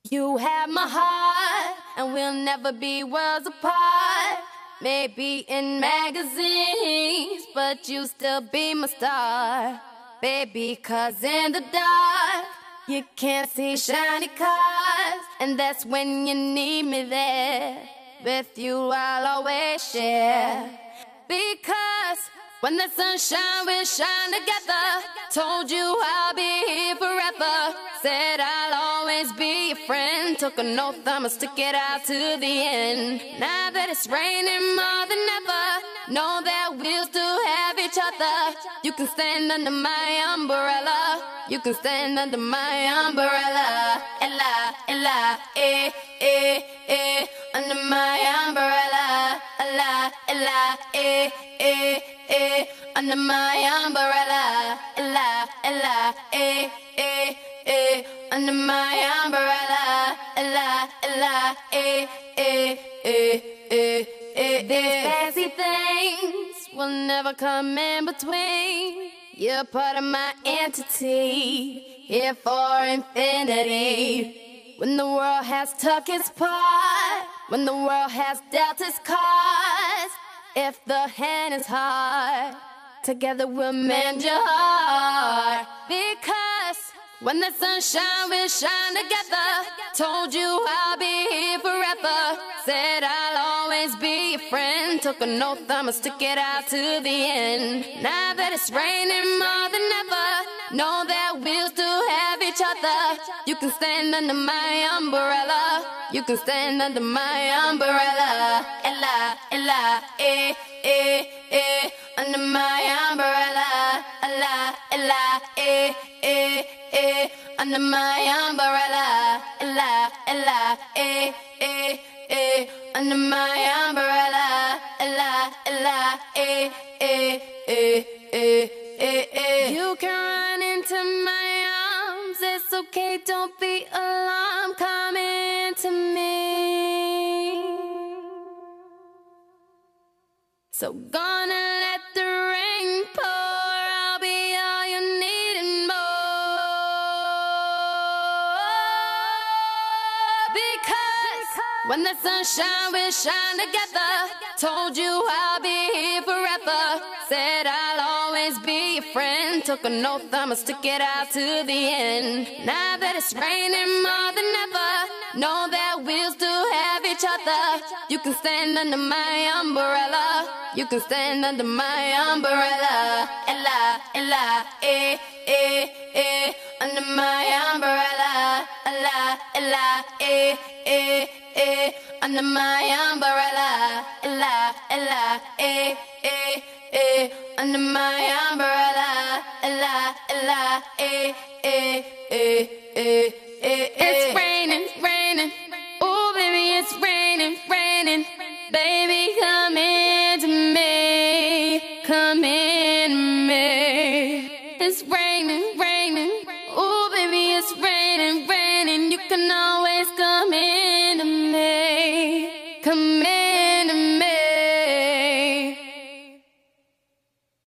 You have my heart, and we'll never be worlds apart. Maybe in magazines, but you still be my star. Baby, 'cause in the dark, you can't see shiny cars. And that's when you need me there. With you I'll always share. Because when the sun shines, we'll shine together. Told you I'll be here forever. Said I'll always be your friend. Took an oath, I'ma stick it out to the end. Now that it's raining more than ever, know that we'll still have each other. You can stand under my umbrella. You can stand under my umbrella. Ella, ella, eh, eh, eh. Under my umbrella. Ella, ella, eh, eh, eh. Under my umbrella. Ella, ella, eh, eh, eh. Under my umbrella. Ella, ella, eh, eh, eh, eh, eh. These fancy things will never come in between. You're part of my entity, here for infinity. When the world has took its part, when the world has dealt its cards, if the hand is hard, together we'll mend your heart. Because when the sun shines, we'll shine together. Told you I'll be here forever. Said I'll always be your friend. Took an oath, I'ma stick it out to the end. Now that it's raining more than ever, know that we'll still have each other. You can stand under my umbrella. You can stand under my umbrella. Ella, ella, eh, eh, eh. Under my umbrella. Ella, ella, eh, eh, eh. Under my umbrella. Ella, ella, eh, eh, eh. Under my umbrella. Ella, ella, eh, eh, eh, eh, eh, eh. You can run into my arms. It's okay, don't be alarmed. Come into me. So gonna let the rain pour. I'll be all you need and more. Because when the sun shines, we'll shine together. Told you I'll be here forever. Said I'll always be your friend. Took an oath, I'ma stick it out to the end. Now that it's raining more than ever, know that we'll still have each other. You can stand under my umbrella. You can stand under my umbrella. Ella, ella, eh, eh, eh. Under my umbrella. Ella, ella, eh, eh, eh. Under my umbrella. Ella, ella, eh, eh, eh. Under my umbrella. Ella, ella, eh, eh, eh, eh.